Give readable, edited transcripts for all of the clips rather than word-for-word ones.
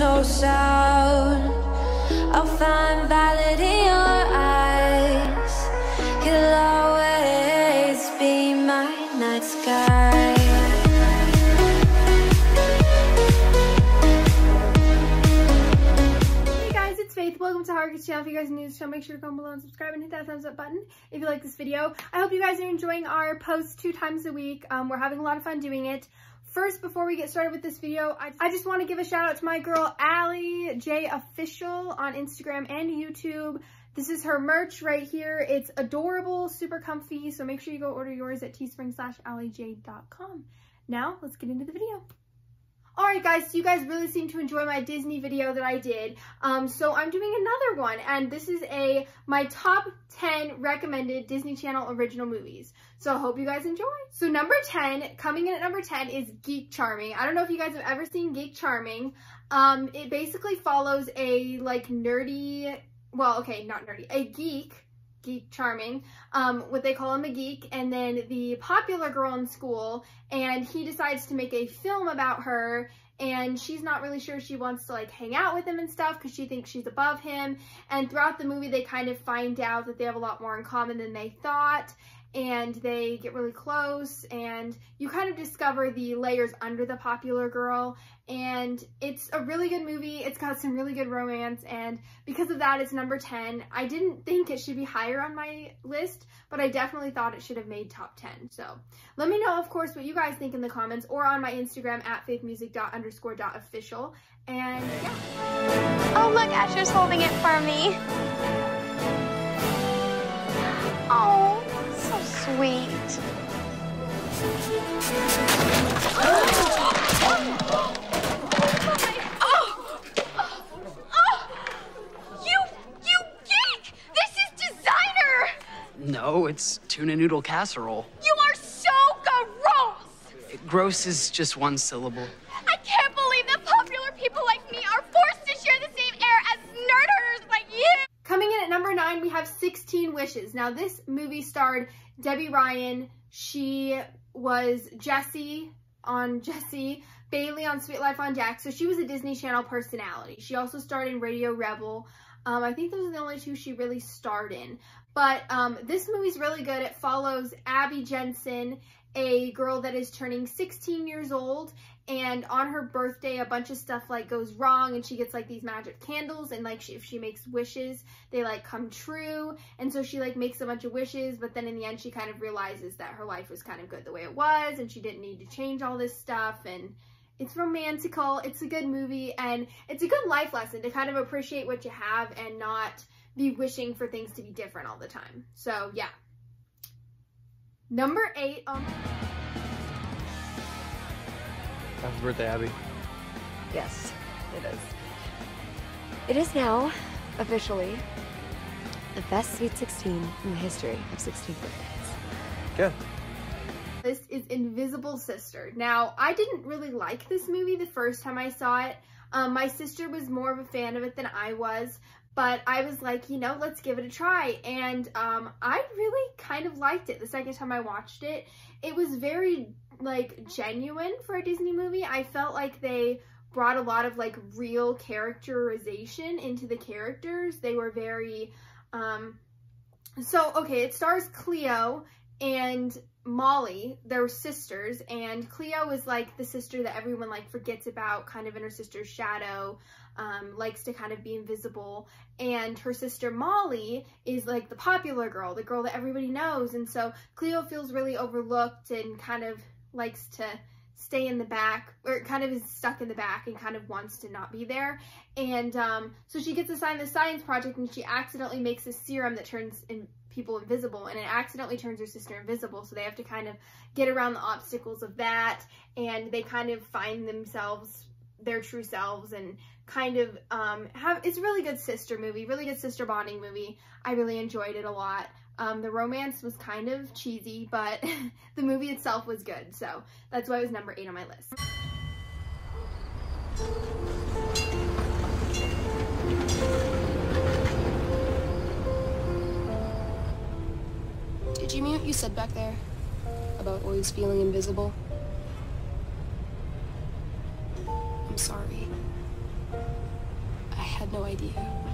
no sound. I'll find valid in your eyes. You'll always be my night sky. Hey guys, it's Faith. Welcome to Hargis channel. If you guys are new to the channel, make sure to comment below and subscribe and hit that thumbs up button if you like this video. I hope you guys are enjoying our posts 2 times a week. We're having a lot of fun doing it. First, before we get started with this video, I just want to give a shout out to my girl, Allie J Official on Instagram and YouTube. This is her merch right here. It's adorable, super comfy, so make sure you go order yours at teespring.com/alliej.com. Now, let's get into the video. Alright guys, so you guys really seem to enjoy my Disney video that I did, so I'm doing another one, and this is my top 10 recommended Disney Channel original movies. So I hope you guys enjoy. So coming in at number 10 is Geek Charming. I don't know if you guys have ever seen Geek Charming. It basically follows a like nerdy, well okay, not nerdy, a Geek Charming, what they call him a geek, and then the popular girl in school, and he decides to make a film about her, and she's not really sure she wants to like hang out with him and stuff because she thinks she's above him. And throughout the movie they kind of find out that they have a lot more in common than they thought, and they get really close, and you kind of discover the layers under the popular girl. And it's a really good movie. It's got some really good romance, and because of that, it's number 10. I didn't think it should be higher on my list, but I definitely thought it should have made top 10. So let me know, of course, what you guys think in the comments or on my Instagram at faithmusic._.official. And yeah. Oh, look, Asher's holding it for me. Oh, so sweet. No, it's tuna noodle casserole. You are so gross! Gross is just one syllable. I can't believe that popular people like me are forced to share the same air as nerders like you! Coming in at number 9, we have 16 Wishes. Now, this movie starred Debbie Ryan. She was Jessie on Jessie, Bailey on Sweet Life on Jack. So she was a Disney Channel personality. She also starred in Radio Rebel. I think those are the only 2 she really starred in. But this movie's really good. It follows Abby Jensen, a girl that is turning 16 years old, and on her birthday a bunch of stuff like goes wrong, and she gets like these magic candles, and like if she makes wishes, they like come true. And so she like makes a bunch of wishes, but then in the end she kind of realizes that her life was kind of good the way it was, and she didn't need to change all this stuff. And it's romantical, it's a good movie, and it's a good life lesson to kind of appreciate what you have and not be wishing for things to be different all the time. So yeah. Number 8 on Happy birthday, Abby. Yes, it is. It is now, officially, the best Sweet 16 in the history of 16 birthdays. Good. This is Invisible Sister. Now, I didn't really like this movie the first time I saw it. My sister was more of a fan of it than I was, but I was like, you know, let's give it a try. And I really kind of liked it the second time I watched it. It was very, like, genuine for a Disney movie. I felt like they brought a lot of, like, real characterization into the characters. They were very, okay, it stars Cleo and Molly. They're sisters, and Cleo is like the sister that everyone like forgets about, kind of in her sister's shadow, likes to kind of be invisible. And her sister Molly is like the popular girl, the girl that everybody knows. And so Cleo feels really overlooked and kind of likes to stay in the back, or kind of is stuck in the back and kind of wants to not be there. And so she gets assigned the science project, and she accidentally makes a serum that turns people invisible, and it accidentally turns her sister invisible. So they have to kind of get around the obstacles of that, and they kind of find themselves, their true selves, and kind of it's a really good sister movie, really good sister bonding movie. I really enjoyed it a lot. The romance was kind of cheesy, but the movie itself was good, so that's why it was number 8 on my list. Did you mean what you said back there about always feeling invisible? I'm sorry. had no idea.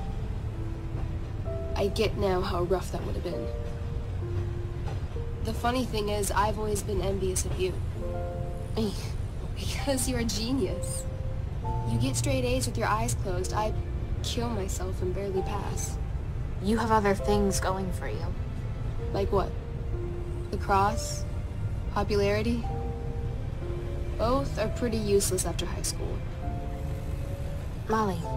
I get now how rough that would have been. The funny thing is, I've always been envious of you. Because you're a genius. You get straight A's with your eyes closed. I kill myself and barely pass. You have other things going for you. Like what? Lacrosse? Popularity? Both are pretty useless after high school. Molly,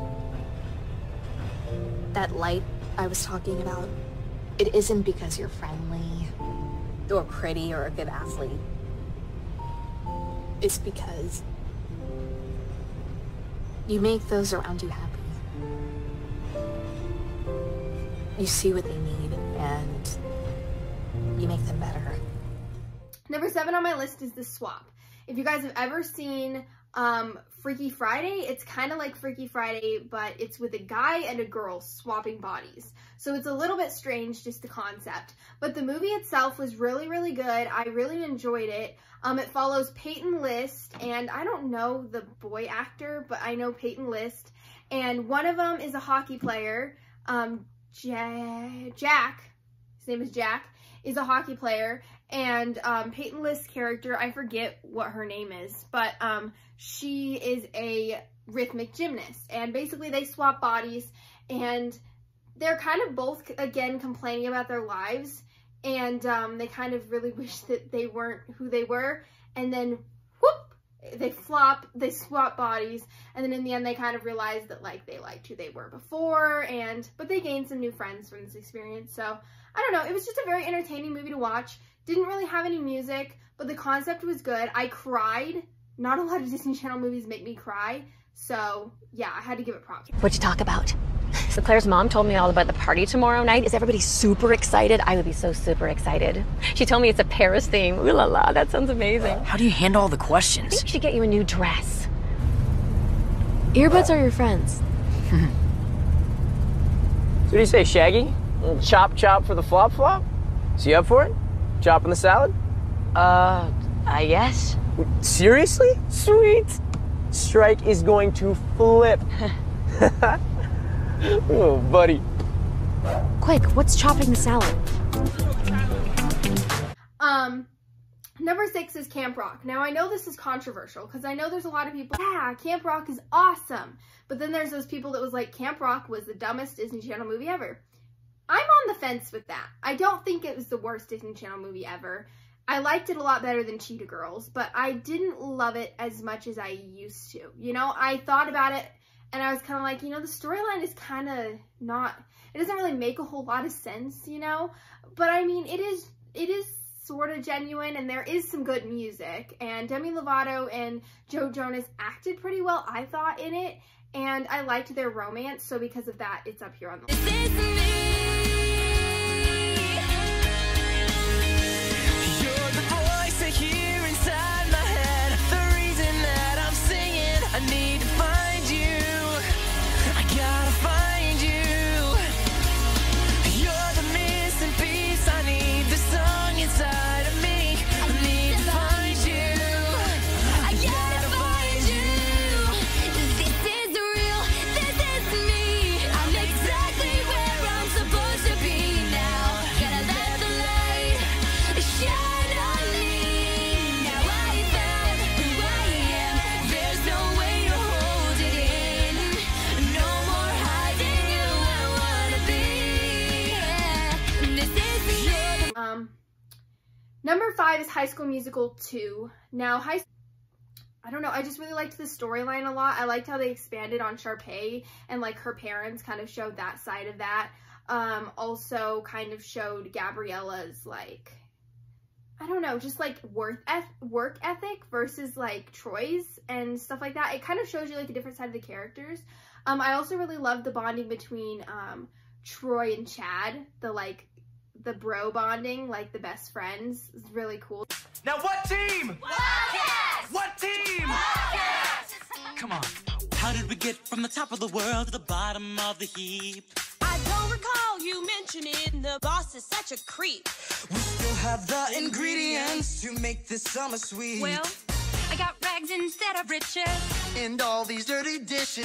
that light I was talking about, it isn't because you're friendly, or pretty, or a good athlete. It's because you make those around you happy. You see what they need, and you make them better. Number 7 on my list is The Swap. If you guys have ever seen Freaky Friday, it's kind of like Freaky Friday, but it's with a guy and a girl swapping bodies. So it's a little bit strange, just the concept. But the movie itself was really, really good. I really enjoyed it. It follows Peyton List, and I don't know the boy actor, but I know Peyton List. And one of them is a hockey player. Jack, his name is Jack, is a hockey player. And Peyton List's character, I forget what her name is, but she is a rhythmic gymnast. And basically they swap bodies, and they're kind of both, again, complaining about their lives. And they kind of really wish that they weren't who they were. And then, whoop, they swap bodies. And then in the end, they kind of realize that, like, they liked who they were before. But they gained some new friends from this experience. So, I don't know. It was just a very entertaining movie to watch. Didn't really have any music, but the concept was good. I cried. Not a lot of Disney Channel movies make me cry. So, yeah, I had to give it props. What'd you talk about? So Claire's mom told me all about the party tomorrow night. Is everybody super excited? I would be so super excited. She told me it's a Paris theme. Ooh la la, that sounds amazing. How do you handle all the I questions? think we should get you a new dress. Earbuds are your friends. So what do you say, Shaggy? Chop chop for the flop flop? So you up for it? Chopping the salad? I guess. Seriously? Sweet. Strike is going to flip. Oh, buddy. Quick, what's chopping the salad? Number 6 is Camp Rock. Now, I know this is controversial because I know there's a lot of people, yeah, Camp Rock is awesome. But then there's those people that was like, Camp Rock was the dumbest Disney Channel movie ever. I'm on the fence with that. I don't think it was the worst Disney Channel movie ever. I liked it a lot better than Cheetah Girls, but I didn't love it as much as I used to. You know, I thought about it and I was kind of like, you know, the storyline is kind of not, it doesn't really make a whole lot of sense, you know? But I mean, it is sort of genuine, and there is some good music, and Demi Lovato and Joe Jonas acted pretty well, I thought, in it, and I liked their romance, so because of that, it's up here on the list. This is me. You're the voice I hear inside my head, the reason that I'm singing. I need to find you, I gotta find you. You're the missing piece, I need the song inside of me. I need to find you, I gotta find you. This is real, this is me. I'm exactly where I'm supposed to be now. Gotta let the light shine on me. Now I found who I am. There's no way to hold it in. No more hiding who I wanna be. This is me. Number 5 is High School Musical 2. Now, I don't know, I just really liked the storyline a lot. I liked how they expanded on Sharpay, and like her parents kind of showed that side of that. Also kind of showed Gabriella's, like, I don't know, just like work ethic versus like Troy's and stuff like that. It kind of shows you like a different side of the characters. I also really loved the bonding between Troy and Chad, the bro bonding, like the best friends. Is really cool. Now what team? Wildcats! What team? Wildcats! Come on. How did we get from the top of the world to the bottom of the heap? I don't recall you mentioning the boss is such a creep. We still have the ingredients to make this summer sweet. Well, I got rags instead of riches. And all these dirty dishes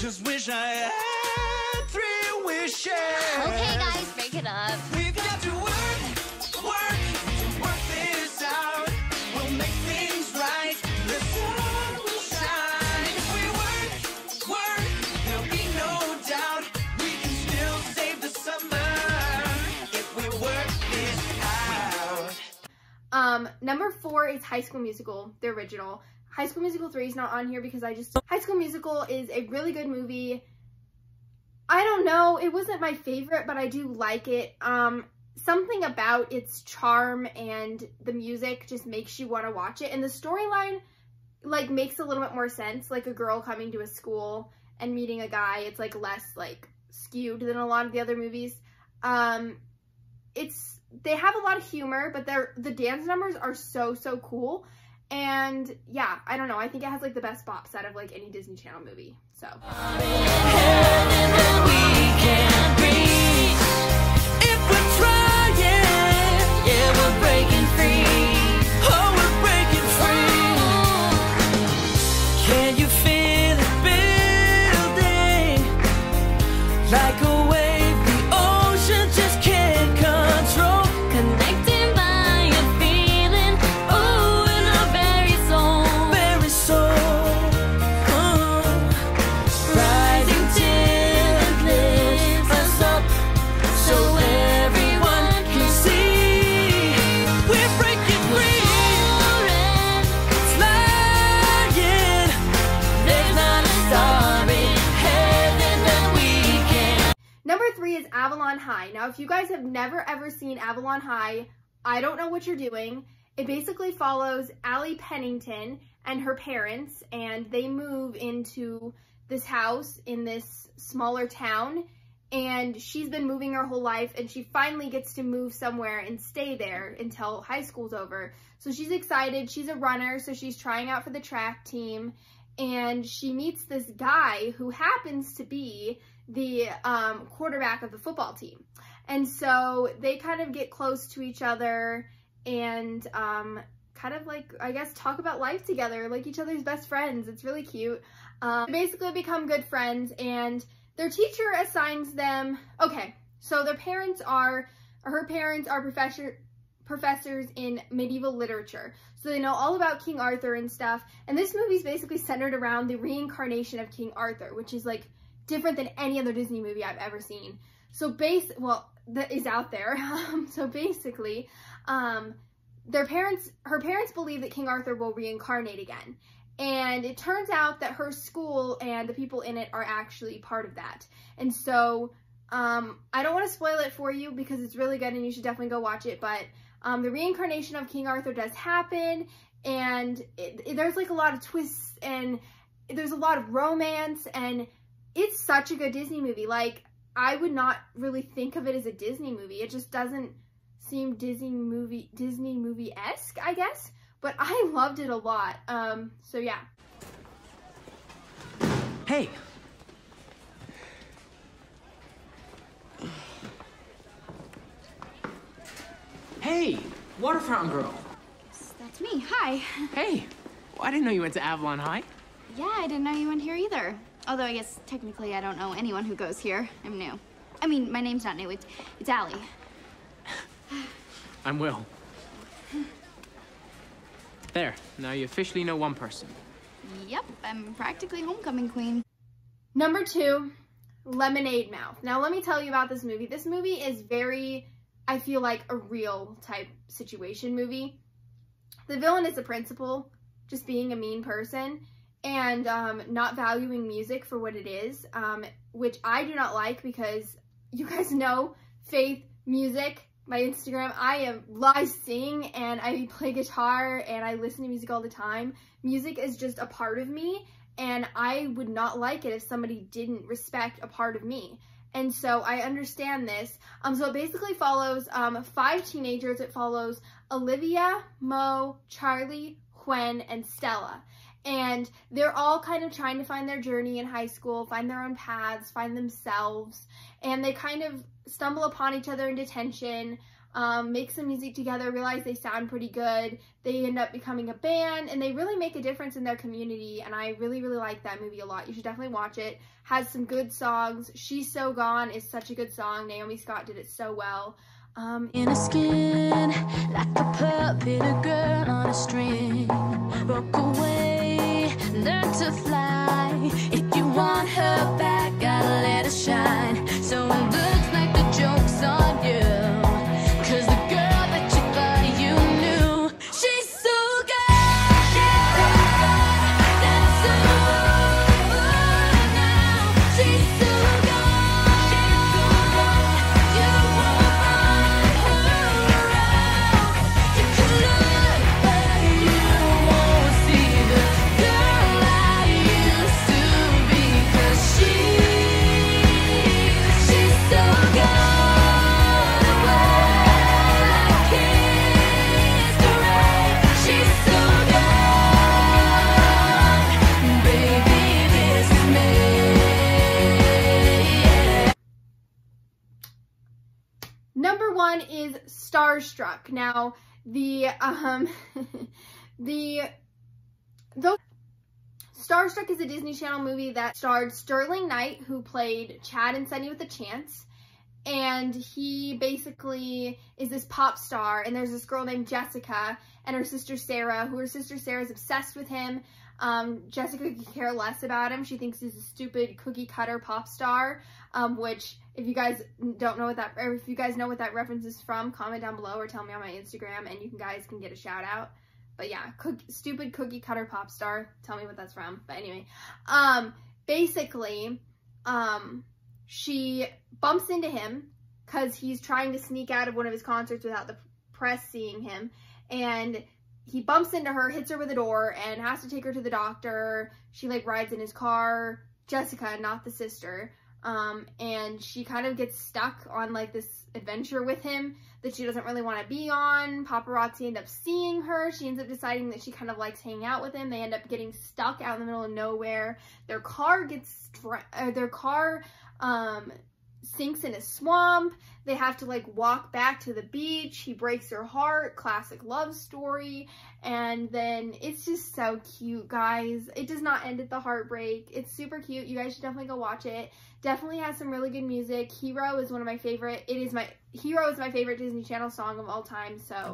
Just wish I had 3 wishes. Okay, guys, break it up. We've got to work this out. We'll make things right. The sun will shine. If we work, there'll be no doubt. We can still save the summer if we work this out. Number 4 is High School Musical, the original. High School Musical 3 is not on here because High School Musical is a really good movie. I don't know, it wasn't my favorite, but I do like it. Something about its charm and the music just makes you want to watch it. And the storyline, like, makes a little bit more sense. Like, a girl coming to a school and meeting a guy, it's, like, less, like, skewed than a lot of the other movies. They have a lot of humor, but the dance numbers are so cool. And yeah, I don't know, I think it has like the best bop set of like any Disney Channel movie, so. Can you feel it building like a wave the ocean just can't control? Connecting by a feeling, ooh, in our very soul. Rising till it lifts us up so everyone can see we're breaking free. Flying, there's not a star in heaven that we can. Number 3 is Avalon High. Now, if you guys have never ever seen Avalon High, I don't know what you're doing. It basically follows Allie Pennington and her parents, and they move into this house in this smaller town, and she's been moving her whole life, and she finally gets to move somewhere and stay there until high school's over. So she's excited. She's a runner, so she's trying out for the track team, and she meets this guy who happens to be the quarterback of the football team. And so they kind of get close to each other and kind of like, I guess, talk about life together, like each other's best friends. It's really cute. They basically become good friends, and their teacher assigns them, okay, so her parents are professors in medieval literature. So they know all about King Arthur and stuff. And this movie's basically centered around the reincarnation of King Arthur, which is like different than any other Disney movie I've ever seen. So that is out there. So basically, her parents believe that King Arthur will reincarnate again. And it turns out that her school and the people in it are actually part of that. And so, I don't want to spoil it for you because it's really good and you should definitely go watch it, but the reincarnation of King Arthur does happen, and there's like a lot of twists, and there's a lot of romance, and it's such a good Disney movie. Like, I would not really think of it as a Disney movie. It just doesn't seem Disney movie-esque, I guess. But I loved it a lot. So yeah. Hey. Hey, water fountain girl. That's me. Hi. Hey. Well, I didn't know you went to Avalon High. Yeah, I didn't know you went here either. Although I guess technically I don't know anyone who goes here. I'm new. I mean, my name's not new. It's Allie. I'm Will. There, now you officially know one person. Yep, I'm practically homecoming queen. Number 2, Lemonade Mouth. Now let me tell you about this movie. This movie is very, I feel like, a real type situation movie. The villain is the principal, just being a mean person, and not valuing music for what it is, which I do not like because you guys know Faithmusic, my Instagram. I sing and I play guitar and I listen to music all the time. Music is just a part of me, and I would not like it if somebody didn't respect a part of me. And so I understand this. So it basically follows 5 teenagers. It follows Olivia, Mo, Charlie, Gwen, and Stella. And they're all kind of trying to find their journey in high school, find their own paths, find themselves. And they kind of stumble upon each other in detention. make some music together, realize they sound pretty good. They end up becoming a band, and they really make a difference in their community, and I really, really like that movie a lot. You should definitely watch it. Has some good songs. She's So Gone is such a good song. Naomi Scott did it so well. In a skin, like a puppet, a girl on a string. Broke away, learn to fly. If you want her back, gotta let her shine. So it looks like the joke's on you. 'Cause the girl that you thought you knew, she's so good. She's so good. That's over now. She's so good. She's so good. You won't find her around. You can look, but you won't see the girl I used to be. 'Cause she's so good. Number 1 is Starstruck. Now, Starstruck is a Disney Channel movie that starred Sterling Knight, who played Chad and Sunny with a Chance. And he basically is this pop star, and there's this girl named Jessica and her sister Sarah, who her sister Sarah is obsessed with him. Jessica could care less about him. She thinks he's a stupid cookie cutter pop star, which if you guys don't know what that, or if you guys know what that reference is from, comment down below or tell me on my Instagram, and you guys can get a shout out. But yeah, stupid cookie cutter pop star. Tell me what that's from. But anyway, basically, she bumps into him because he's trying to sneak out of one of his concerts without the press seeing him, and he bumps into her, hits her with a door, and has to take her to the doctor. She like rides in his car, Jessica, not the sister, and she kind of gets stuck on like this adventure with him that she doesn't really want to be on. Paparazzi end up seeing her. She ends up deciding that she kind of likes hanging out with him. They end up getting stuck out in the middle of nowhere. Their car sinks in a swamp. They have to like walk back to the beach. He breaks her heart. Classic love story. And then it's just so cute, guys. It does not end at the heartbreak. It's super cute. You guys should definitely go watch it. Definitely has some really good music. Hero is one of my favorite. Hero is my favorite Disney Channel song of all time. So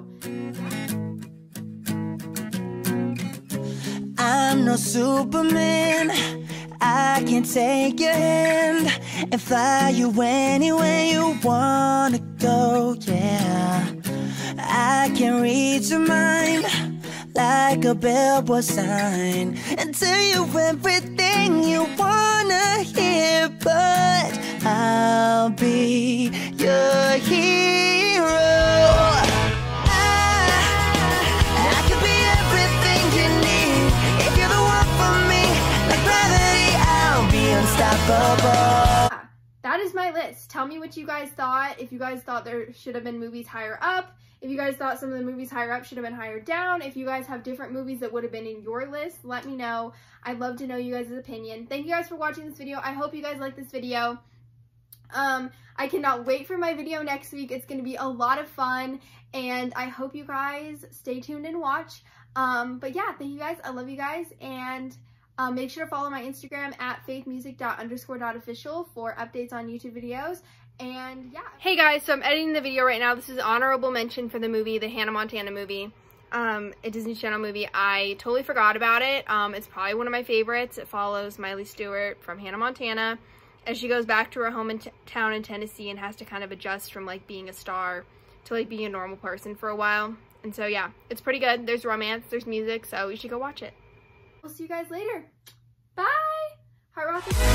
I'm no Superman. I can take your hand and fly you anywhere you wanna go, yeah. I can read your mind like a billboard sign and tell you everything you wanna hear, but I'll be your hero. I could be everything you need if you're the one for me. Like gravity, I'll be unstoppable. That is my list. Tell me what you guys thought. If you guys thought there should have been movies higher up. If you guys thought some of the movies higher up should have been higher down. If you guys have different movies that would have been in your list, let me know. I'd love to know you guys' opinion. Thank you guys for watching this video. I hope you guys like this video. I cannot wait for my video next week. It's going to be a lot of fun, and I hope you guys stay tuned and watch. But yeah, thank you guys. I love you guys, and make sure to follow my Instagram at faithmusic._.official for updates on YouTube videos. And yeah. Hey guys, so I'm editing the video right now. This is honorable mention for the movie, the Hannah Montana movie, a Disney Channel movie. I totally forgot about it. It's probably one of my favorites. It follows Miley Stewart from Hannah Montana as she goes back to her hometown in Tennessee and has to kind of adjust from like being a star to like being a normal person for a while. And so yeah, it's pretty good. There's romance, there's music, so you should go watch it. We'll see you guys later. Bye! Heart rock.